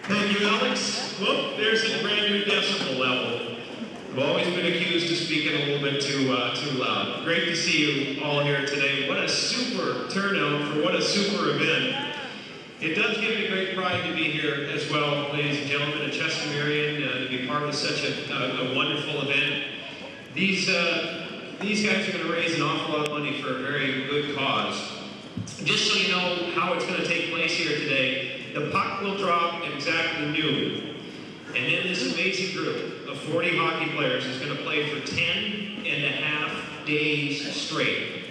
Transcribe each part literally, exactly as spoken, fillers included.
Thank you, Alex. Well, there's a brand new decibel level. I've always been accused of speaking a little bit too uh, too loud. Great to see you all here today. What a super turnout for what a super event. It does give me great pride to be here as well, ladies and gentlemen, at Chester Marion, uh, to be part of such a, a, a wonderful event. These, uh, these guys are going to raise an awful lot of money for a very good cause. Just so you know how it's going to take place here today, the puck will drop at exactly noon. And then this amazing group of forty hockey players is going to play for ten and a half days straight.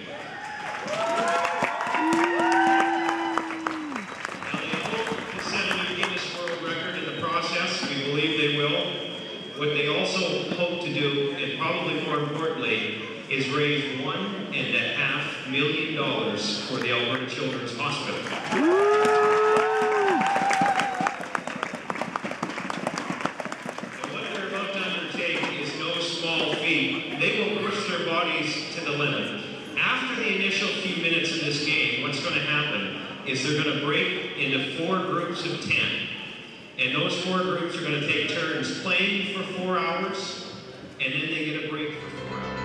Now they hope to set a new Guinness World Record in the process. We believe they will. What they also hope to do, and probably more importantly, is raise one and a half million dollars for the Alberta Children's Hospital. And what they're about to undertake is no small feat. They will push their bodies to the limit. After the initial few minutes of this game, what's going to happen is they're going to break into four groups of ten. And those four groups are going to take turns playing for four hours, and then they get a break for four hours.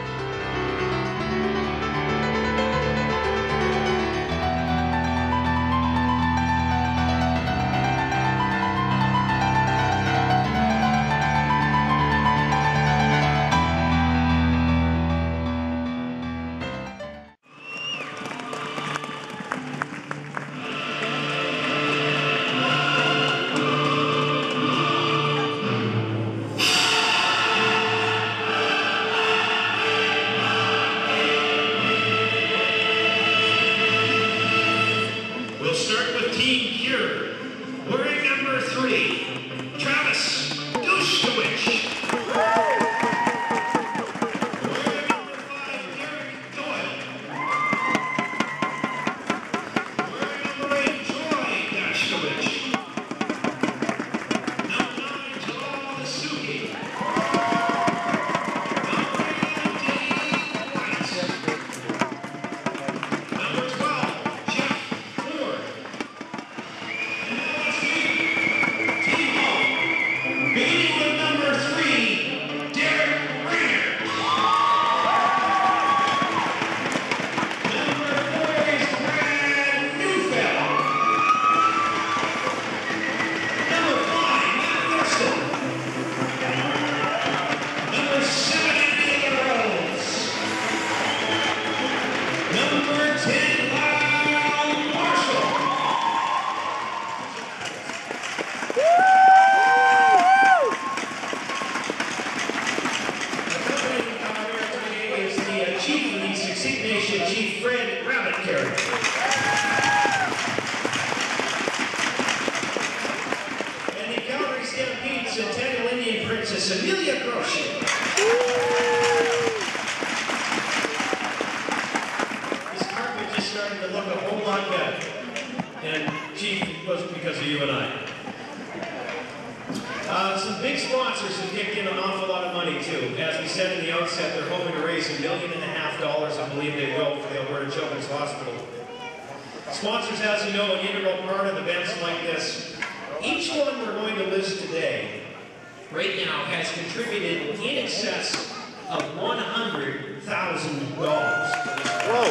Sponsors, as you know, an integral part of events like this. Each one we're going to list today, right now, has contributed in excess of one hundred thousand dollars. Whoa!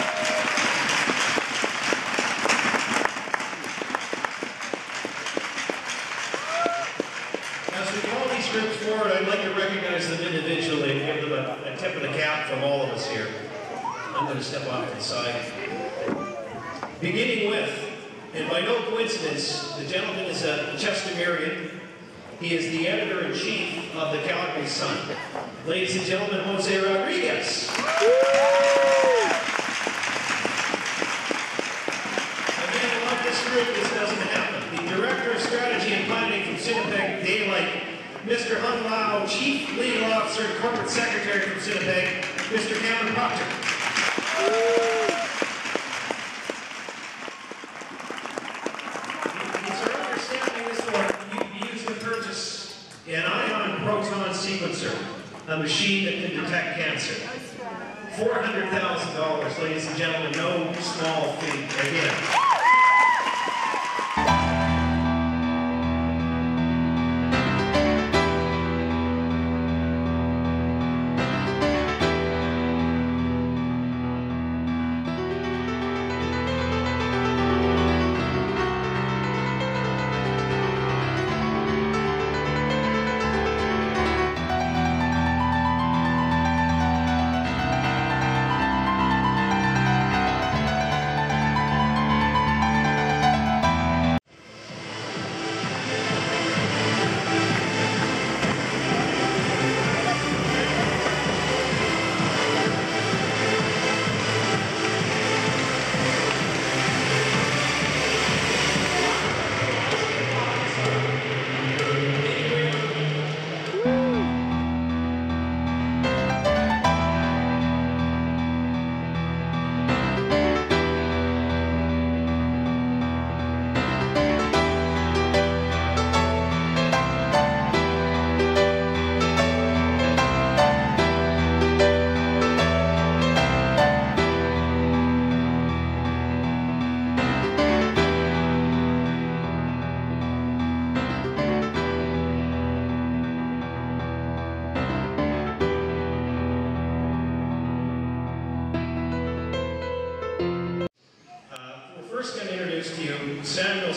As we call these groups forward, I'd like to recognize them individually and give them a, a tip of the cap from all of us here. I'm going to step off to the side. Beginning with, and by no coincidence, the gentleman is a Chester Marion. He is the editor-in-chief of the Calgary Sun. Ladies and gentlemen, Jose Rodriguez. Again, I love this group. This doesn't happen. The Director of Strategy and Planning from Cinnipeg Daylight, Mister Hun Lau, Chief Legal Officer and Corporate Secretary from Cinnipeg, Mister Cameron Proctor. An ion proton sequencer, a machine that can detect cancer. four hundred thousand dollars, ladies and gentlemen, no small feat again.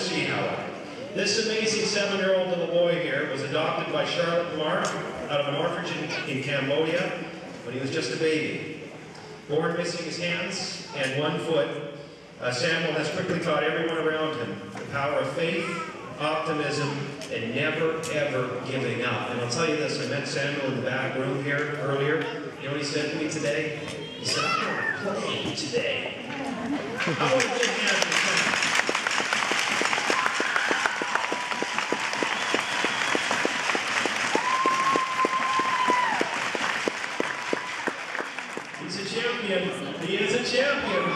see, however. This amazing seven-year-old little boy here was adopted by Charlotte Mark out of Morphridge in, in Cambodia when he was just a baby. Born missing his hands and one foot, uh, Samuel has quickly taught everyone around him the power of faith, optimism, and never, ever giving up. And I'll tell you this, I met Samuel in the back room here earlier. You know what he said to me today? He said, I want to play today. How would you have this? He's a champion. He is a champion.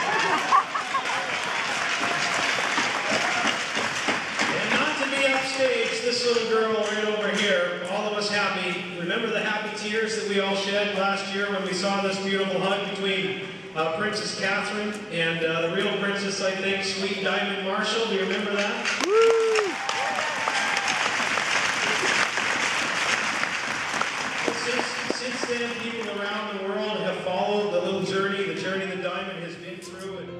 And not to be upstage, this little girl right over here, all of us happy. Remember the happy tears that we all shed last year when we saw this beautiful hug between uh, Princess Catherine and uh, the real princess, I think, Sweet Diamond Marshall. Do you remember that? Woo! Since, since then, people around the world have followed the little journey, the journey that Diamond has been through. And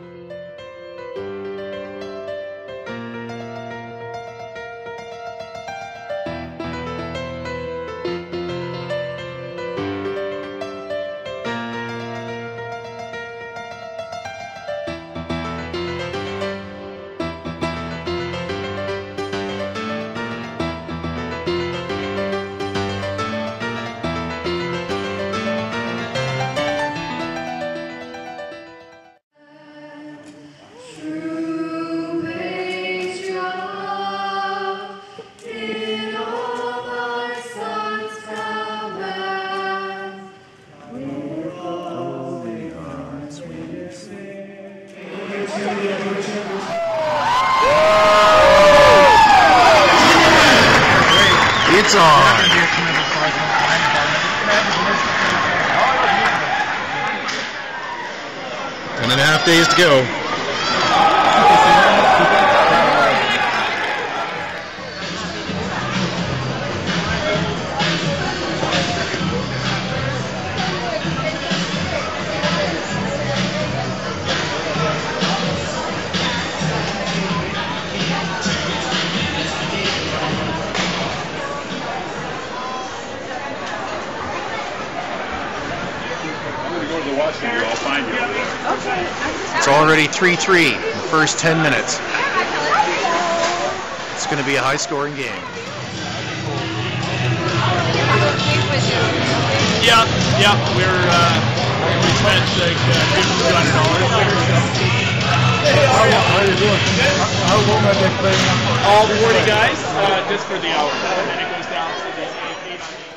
it's on. Ten and a half days to go. It's already three three in the first ten minutes. It's going to be a high-scoring game. Yeah, yeah, we're uh, we spent like uh, two hundred dollars there. Hey, how, how are you doing? How long have they played? All forty guys, uh, just for the hour, and then it goes down to the eight.